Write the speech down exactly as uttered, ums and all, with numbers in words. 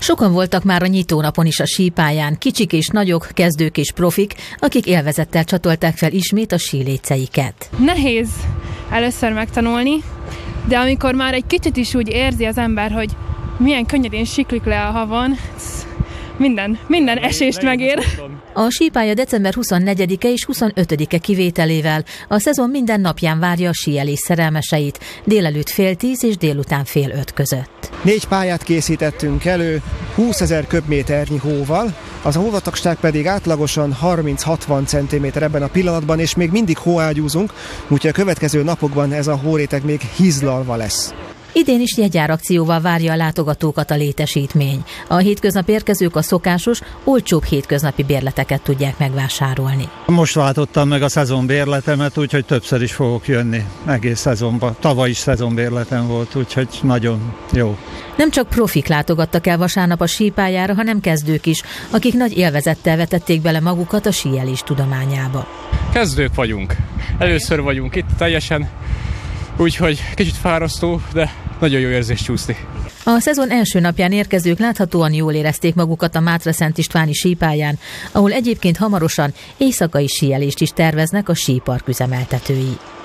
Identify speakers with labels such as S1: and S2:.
S1: Sokan voltak már a nyitónapon is a sípályán, kicsik és nagyok, kezdők és profik, akik élvezettel csatolták fel ismét a síléceiket.
S2: Nehéz először megtanulni, de amikor már egy kicsit is úgy érzi az ember, hogy milyen könnyedén siklik le a havon, minden, minden esést megér.
S1: A sípálya december huszonnegyedike és huszonötödike kivételével a szezon minden napján várja a síelés szerelmeseit, délelőtt fél tíz és délután fél öt között.
S3: Négy pályát készítettünk elő, húszezer köbméternyi hóval, az a hóvatagság pedig átlagosan harminc-hatvan centiméter ebben a pillanatban, és még mindig hóágyúzunk, úgyhogy a következő napokban ez a hóréteg még hízlalva lesz.
S1: Idén is jegyárakcióval várja a látogatókat a létesítmény. A hétköznap érkezők a szokásos, olcsóbb hétköznapi bérleteket tudják megvásárolni.
S4: Most váltottam meg a szezonbérletemet, úgyhogy többször is fogok jönni egész szezonban. Tavaly is szezonbérletem volt, úgyhogy nagyon jó.
S1: Nem csak profik látogattak el vasárnap a sípályára, hanem kezdők is, akik nagy élvezettel vetették bele magukat a síelés tudományába.
S5: Kezdők vagyunk. Először vagyunk itt teljesen, úgyhogy kicsit fárasztó, de nagyon jó érzés csúszni.
S1: A szezon első napján érkezők láthatóan jól érezték magukat a Mátra-Szent Istváni sípályán, ahol egyébként hamarosan éjszakai síelést is terveznek a sípark üzemeltetői.